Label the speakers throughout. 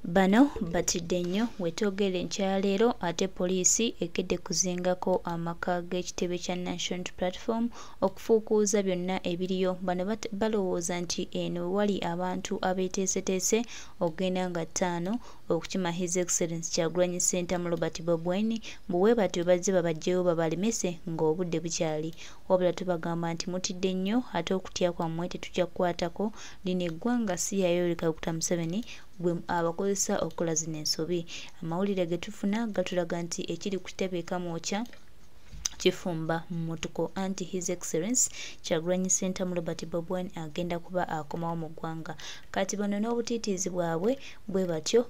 Speaker 1: Bano batidde nnyo wetogere nkyaleero ate poliisi ekedde kuzingako amaka g'ekitebe kya National Platform okufuukuuza byonna ebiriyo. Bano balowooza nti eno wali abantu abeeteeseteese okugenda nga 5 okukima His Excellency Kyagulanyi Ssentamu Robert Bobi Wine bwe batyo bazze babajjeyo babalemese ng'obudde bukyali. Wabula tubagamba nti mutidde nnyo ate okutya kwammwe tetujja kukwatako lino eggwanga si Yoweri Kaguta Museveni bwe abakozesa okukola zino ensobi. Amawulire ge tufuna gatulaga nti ekiri ku kitebe Kamwokya kifumba mmutuko anti His Excellency Kyagulanyi Ssentamu Robert Bobi Wine agenda kuba akomawo mu ggwanga. Kati bano n'obutiitiizi bwabwe bwe batyo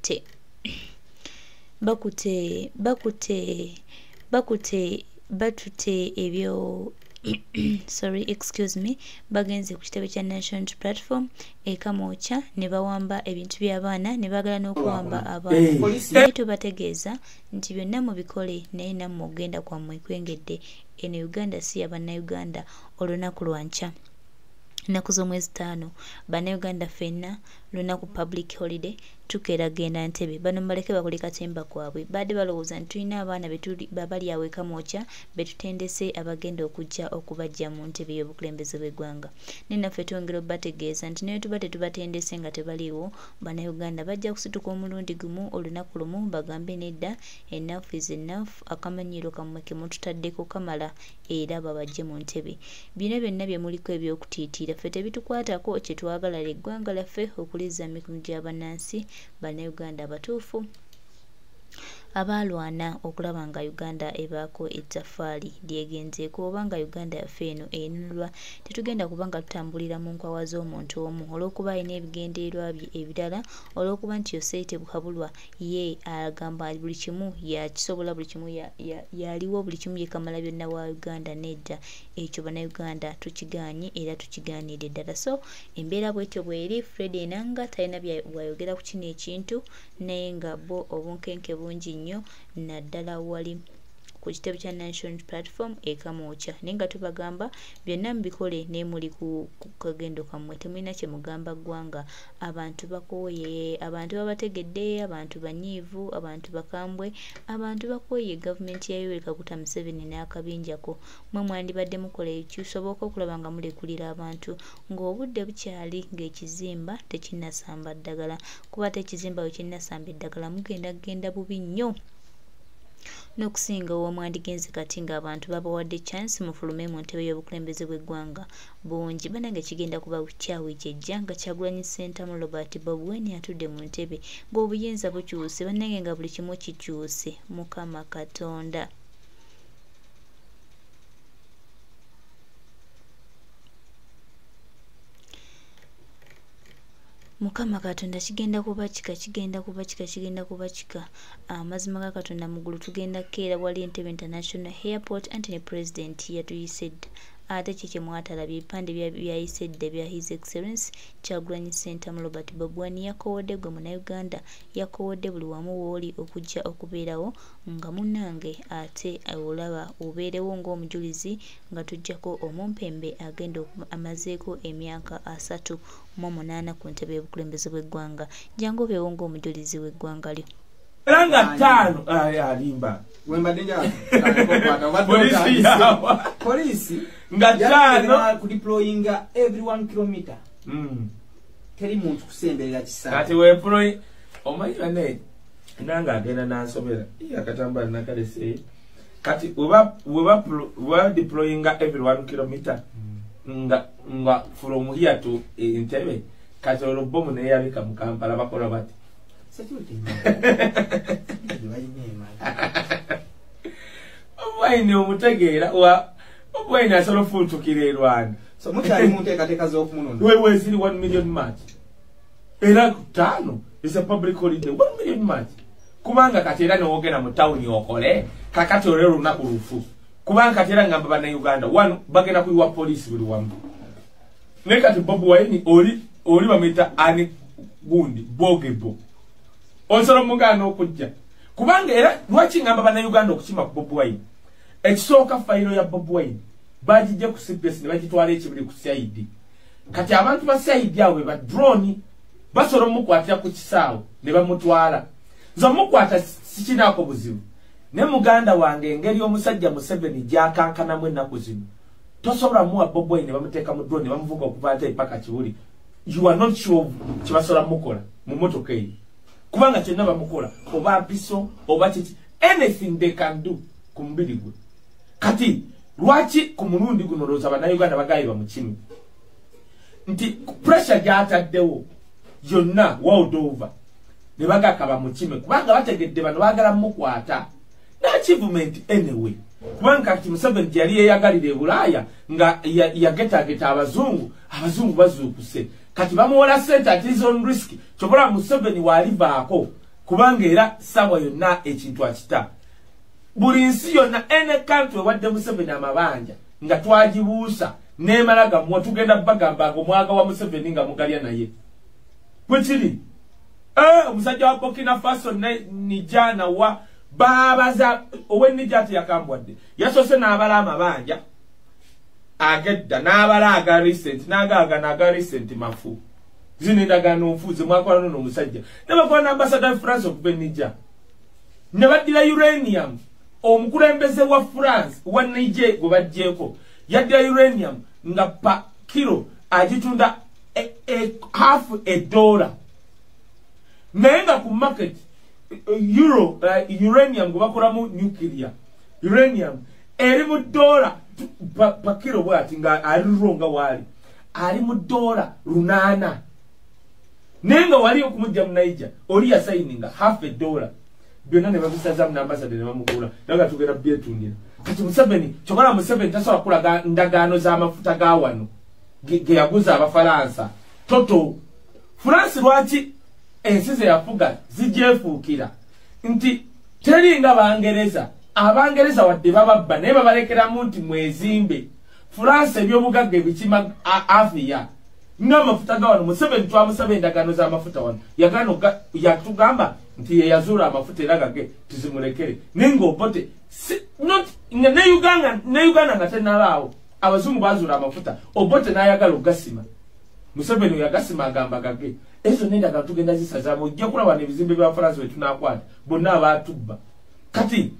Speaker 1: batute ebyo sorry, excuse me, bagenze ku kitebe kya National Platform Kamwokya ne bawamba ebintu by'abaana ne bagala n'okuwamba abaana. Naye tubategeeza nti byonna mubikole naye nammwe ogenda kwammwe kwengedde. Eno Uganda si y'abannayuganda olunaku lwa nkya. Ennaku z'omwezi 5 bannayuganda ffenna lunaku public holiday tukeera genda Ntebe. Bano baleke bakole katemba kwabwe. Badde balowooza nti tulina abaana bali awo e Kamwokya betutendese abagenda okujja okubajja mu ntebe y'obukulembeze bw'eggwanga. Ne naffe twongera obategeeza nti naye tuba tetubatendese nga tebaliiwo, bannayuganda bajja kusituka omulundi gumu olunaku lumu bagambe nedda enough is enough, akamanyiiro kammwe ke mututaddeko kamala era babajje mu ntebe. Bino byonna bye muliko eby'okutiitiira ffe tebitukwatako, kye twagala eggwanga laffe okuliza emikono gy'abannansi bannayuganda abatuufu abaalwana okulaba nga Uganda ebaako ettaffaali lyegenzeeko oba nga Uganda yaffe eno enunulwa. Tetugenda kuba nga tutambulira mu nkwawa z'omuntu omu olw'okuba alina ebigendererwa bye ebirala, olw'okuba nti Yoseite Buhabulwa ye agamba buli kimu yakisobola, buli kimu yaliwo, buli kimu yekamala byonna wa Uganda. Nedda, ekyo bannayuganda tukigaanye era tukigaanidde ddala. So embeera bwetyo bweri. Fred Enanga talina bwayogera ku kino ekintu naye nga bo obunkenke bungi nnyo naddala wali ku kitebe kya National Platform Kamwokya. Naye nga tubagamba byonna mubikole naye muli ku kagendo kammwe, temulina kye mugamba ggwanga. Abantu bakooye, abantu babategedde, abantu banyiivu, abantu bakambwe, abantu bakooye gavumenti ya Yoweri Kaguta Museveni n'akabinjako. Mwe mwandibadde mukola ekisoboka okulaba nga mulekulira abantu ng'obudde bukyali ng'ekizimba tekinnasamba ddagala. Kuba ate ekizimba bwe kinnasamba eddagala mugenda bubi nnyo n'okusinga w'omwandigenze kati ng'abantu babawadde chance mufulume mu ntebe y'obukulembeze bw'eggwanga bungi. Banange kigenda kuba kyawe kyejja nga Kyagulanyi Ssentamu Robert Bobi Wine atudde mu ntebe ng'obuyinza bukyuse, bannange nga buli kimu kikyuse. Mukama Katonda Mukama Katonda kigenda kuba kika. Amazima ga Katonda muggulu tugenda keera wali Entebbe International Airport anti ne President yatuyise dda. Ate kiki mwatalabye ebipande byayise dda bya His Excellency Kyagulanyi Ssentamu Robert Bobi Wine yakowodde gwe Munnayuganda, yakowodde buli wamu w'oli okujja okubeerawo nga munnange ate olaba obeerewo ng'omujulizi nga tujjako omumpembe agenda amazeeko emyaka 38 ku ntebe y'obukulembeze bw'eggwanga. Jangu obeewo ng'omujulizi w'eggwanga lyo.
Speaker 2: Ranga 5 alimba
Speaker 3: Police
Speaker 2: nga 5
Speaker 3: ku deploying every 1 kilometer. Teri muntu kusemberera kisana.
Speaker 2: Kati we deploy omayira ne nanga agenda nansomera yakatamba nakalese. Kati we deploying every 1 kilometer. Nga from here to Entebbe. Kati olobomu ne yabika mu Kampala bakola bati. Wine omutegeera wine asolo funtukira erwana.
Speaker 3: So mutali munteekateeka z'okumunono.
Speaker 2: Wewe ziri 1 million match. Era 5 is a public holiday 1 million match. Kubanga katera n'ogenda mu town okole kakati olero lunaku lufu. Kubanga katera ngamba bana Uganda 1 bagenda kuyiwa police buli wamu. Ne kati Bobi Wine oli bameta ani gundi bogebo. Onsolo muganda okujja. Kubanga era lwaki ngamba bana Uganda okukima ku Bobi Wine. Ekisooka fayiro ya Bobi Wine bajije ku CPS ne bagitwala ekibuli ku CID. Kati abantu ba CID awe ba drone basobola omukwatira ku kisaawo ne bamutwala nze omukwata sikinaako buzibu ne muganda wange engeri omusajja Museveni gyakankanamu ennaku zino tosobola muwa Bobi Wine ne bamuteeka mu drone ne bamuvuga okuva ate paka Kiwuli. You are not sure kye basobola mukola mu motoka eyo kubanga kyonna bamukola oba mpiso oba kiki anything they can do ku mubiri gwe. Kati lwaki ku mulundi guno olowooza bannayuganda bagayibwa mu kimu nti pressure gyataddewo yonna world over ne bagakaba mu kime kubanga bategedde bano baagala mukwata n'achievement anyway kubanga kati Museveni gye yali yeeyagalira e Bulaaya nga yagetageta abazungu bazuukuse kati bamuwola ssente ati is on risk kyobola Museveni waalivaako kubanga era ssaawa yonna ekintu akita buli nsi yonna ene country wadde Museveni amabanja nga twagibuusa n'emala gammwe tugenda bagambanga omwaga wa Museveni nga mugalya naye bwe kiri omusajja wa Burkina Faso nijana wa babaza owenijati yakambwadde yasoose n'abala amabanja agedda n'abala aga recent naga recent mafu zino endagaano nfuuze mwakola nono omusajja ne bakola n'ambassador France okuva Niger ne baddira uranium omukulembeze wa France wa Niger gwe bajjeeko yaddira uranium nga pa kilo agitunda half a dollar naye nga ku market uranium gwe bakolamu nuclear uranium eri mu dollar pa kilo bwati nga alironga wali ali mu dollar 8 nenga wali okumujja mu Niger oli ya signinga half a dollar byonna ne babisaza mu ambassador ne bamukula daga tugera byetundira kati Museveni chokola Museveni tasobola kulaga ndagaano z'amafuta ga wano ge yaguza abafalansa toto France lwaki ensi ze yafuga zijefuukira nti teringa abangereza wadde bababba naye babalekeramu nti mwezimbe France ebyobugagga ebikima Afia n'amafuta ga wano Museveni twamusaba endagaano z'amafuta wano yatugamba nti yeyazuula amafuta era gage tuzimulekere nenga obote ne Uganda nga tenalaawo abazungu bazuula amafuta obote n'ayagala ogasima Museveni yagasima agamba gage ezo n'endagaano tugenda zisazaamu ojja kulaba n'ebizimbe bya France wetunakwata bonna abaatubba kati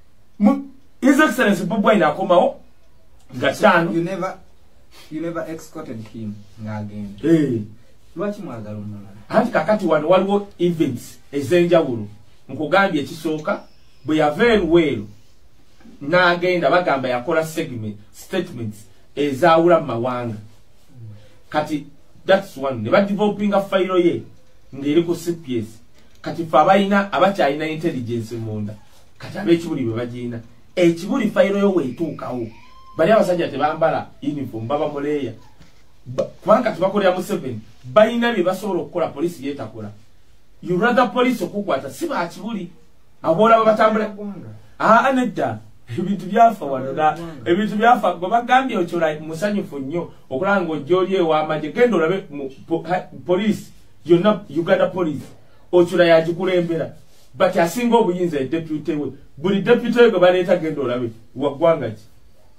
Speaker 2: His Excellency Bobi Wine akomawo nga ttaano
Speaker 3: you never escorted him ngagenda lwaki mwagala omulala
Speaker 2: anti kakati wano waliwo events ez'enjawulo nkugambye ekisooka bwe yava Eluweero n'agenda bagamba yakola statements ezaawula mu mawanga kati that's one ne badevelopinga fayiro ye ng'eri ku CPS kati fe abakyalina intelligence munda kati ab'ekibuli bwe bagiina ekibuli fayiro yo weetuukawo bali abasajja tebambala uniform baba muleeya kubanga tebakolera Museveni balina bye basobola okukola polisi yeetakola you rather police okukwata si bakibuli aboolaba batambula nedda ebintu byafa wano ebintu byafa gwe bagambye okyola musanyufu nnyo okulaba ng'ojja oli ew'amagye genda olabe polisi yonna Uganda police okyola yagikulembera but asinga obuyinza deputy we buli deputy we gwe baleeta genda olabe waggwanga ki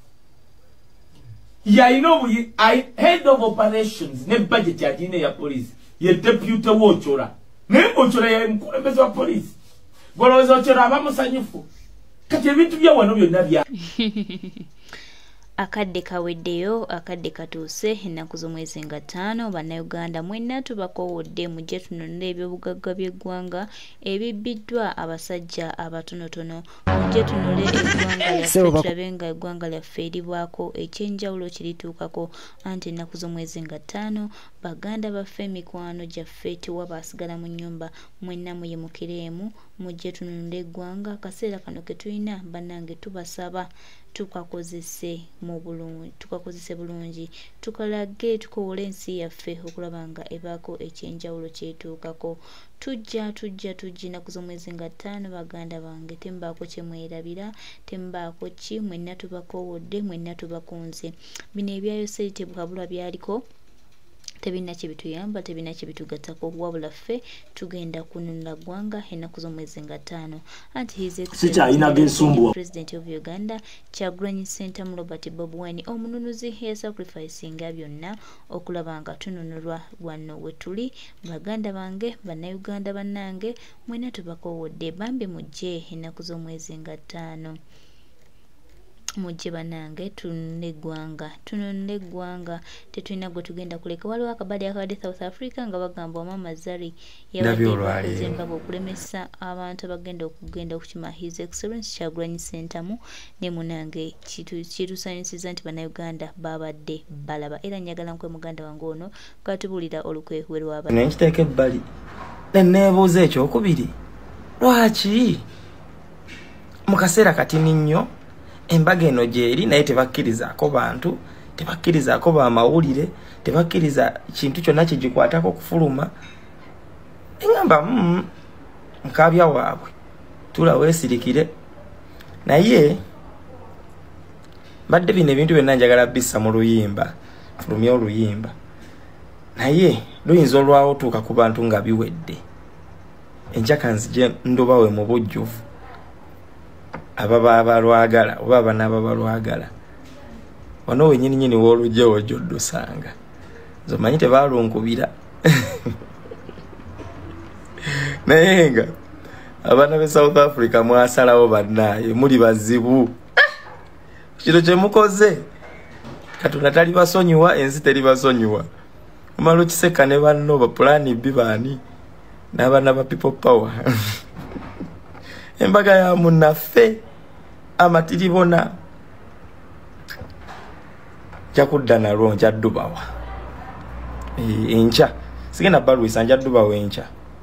Speaker 2: yalina head of operations ne budget yagirina eya police ye deputy we okyola naye ng'okyola ye mukulembeze wa police golowooza okyola aba musanyufu kati ebintu bya wano byonna bya
Speaker 1: akadde kaweddeyo akadde katuuse ennaku z'omwezi nga 5 bannayuganda mwenna tubakowodde mujje tunonera ebyobugagga by'eggwanga ebibbiddwa abasajja abatonotono mujje tunole eggwanga lyaffe tulabe nga eggwanga lyaffe eribwako ekyenjawulo kirituukako anti ennaku z'omwezi nga 5 baganda baffe emikwano gyaffe tewaba asigala mu nnyumba mwenna muyimukiremu mujje tunonera eggwanga akaseera kano ke tulina bannange tubasaba tukakozese bulungi tukalage tukowole ensi yaffe okulaba nga ebaako ekyenjawulo kyetuukako tujja ennaku z'omwezi nga 5 baganda bange tembaako kyemwerabira tembaako ki mwenna tubakowodde mwenna tubakunze bino ebyayose tebwabula byaliko tebina kye bituyamba tebina kye bitugattako wabula ffe tugenda kununula ggwanga ennaku z'omwezi nga 5 anti President of Uganda Kyagulanyi Ssentamu Robert Bobi Wine omununuzi yasacrificinga byonna okulaba nga tununulwa wano we tuli baganda bange bannayuganda bannange mwena tubakowodde bambi mujje ennaku z'omwezi nga 5 mujje banange tununule eggwanga tetulina gwe tugenda kuleka waliwo akabadde akabadde South Africa nga bagamba Mama Zari yabadde embaga okulemesa abantu abagenda okukima His Excellency Kyagulanyi Ssentamu ne munange kitusanyusiza nti bannayuganda babadde balaba era njagala nkwe muganda wange ono katubulira olukwekwe lwaba
Speaker 4: nekiteeka ebbali neneebuuza ekyokubiri lwaki mu kaseera katini nnyo embaga eno gyeri naye tebakkirizaako bantu tebakkirizaako bamawulire tebakkiriza kintu kyonna kigikwatako kufuluma engamba nkabya waabwe tula weesirikire naye badde bino ebintu byonna njagala bissa mu luyimba fulumya oluyimba naye luyinza olwawo tuuka ku bantu nga biwedde enjaka nzije ndobawe mu bujjuvu ababa balwagala oba abanaba balwagala wano wenyini w'olujja wojjoddosanga zomanyi tebalunkubira naye nga abaana be South Africa mwasalawo bannaye muli bazibu kino kye mukoze Katonda tali basonyiwa ensi teri basonyiwa omala okiseka ne banno bapulani bibaani n'abaana ba people power embaga ya munnaffe amatiribona jakudda nalwo njaddubawa encha sigenda balwisa njaddubawa encha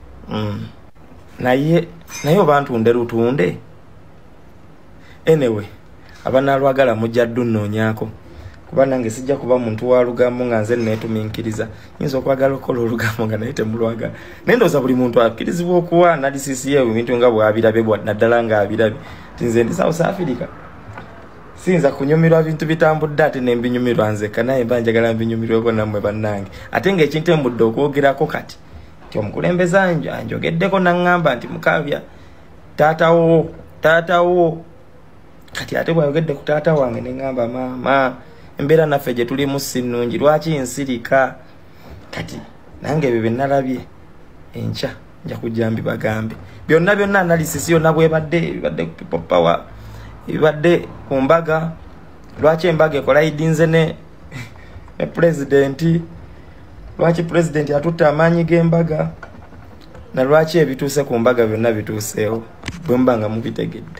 Speaker 4: naye obantunde lutunde anyway abanalwagala mujjaddu nnoonyako kuba nange sijja kuba muntu wa lugambo nga nze neetuminkiriza nyinza okwagala okukola olugambo nga naye temulwagala naye ndowooza buli muntu akkirizibwa okuwa analysis ebintu nga bwabirabe naddala nga abirabe tinze ndi South Africa sinza kunyumirwa bintu bitambudde ate nembinyumirwa nzeka naye mba njagala mbinyumirweko nammwe bannange ate ng'ekintu embudde okwogerako kati ti omukulembeze anjogeddeko naŋŋamba nti mukabya taatawo kati ate bwayogedde ku taata wange neŋŋamba maama embeera naffe gye tulimu si nnungi lwaki nsirika kati nange ebyo byenalabye enkya nja kujja mbibagambe byonna analysis yonna bwebadde people power ibadde ku mbaga lwaki embaga ekola idinze ne president lwaki president atutta amaanyi g'embaga na lwaki ebituuse ku mbaga byonna bituuseewo bwe mbanga mubitegedde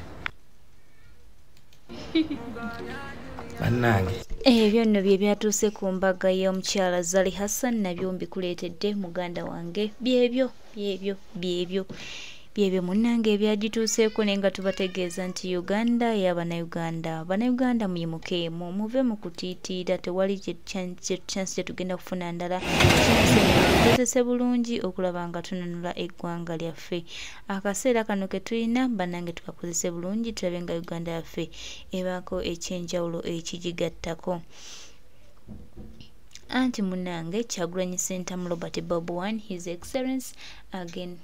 Speaker 4: bannange
Speaker 1: ebyo nno bye byatuuse ku mbaga y'omukyala Zari Hassan nabyo mbikuleetedde muganda wange byebyo munnange ebyagituuseeko naye nga tubategeeza nti Uganda y'abannayuganda bannayuganda muyimukeemu muve mu kutiitiira tewali chance kye tugenda kufuna ndala tukozese bulungi okulaba nga tununula eggwanga lyaffe akaseera kano ke tulina bannange tukakozese bulungi tulabe nga Uganda yaffe ebaako ekyenjawulo ekigigattako anti munnange Kyagulanyi Ssentamu Robert Bobi Wine His Excellency again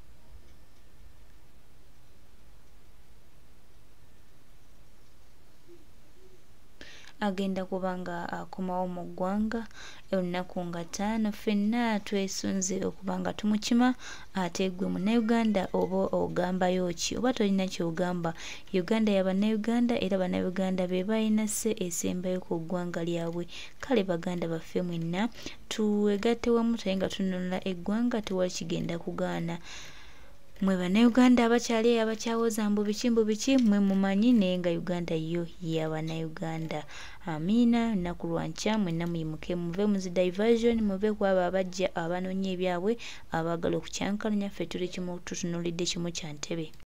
Speaker 1: agenda kubanga akomawo mu ggwanga olunaku nga 5 ffenna twesunze okubanga tumukima ate gwe munnayuganda oba ogambayo ki oba tolina kyogamba Uganda y'abannayuganda era bannayuganda be balina se esembayo ku ggwanga lyabwe kale baganda baffe mwenna tuwegatte wamu taye nga tununula eggwanga tewali kigenda kugaana mwe bannayuganda abakyali abakyawoza mbu biki mwe mumanyi naye nga Uganda yo y'abannayuganda amiina nnaku lwankya mwenna muyimuke muve mu zi diversion muve ku abo abajja abanoonya ebyabwe abaagala okukyankalanya ffe tuli kimu tutunulidde kimu kya ntebe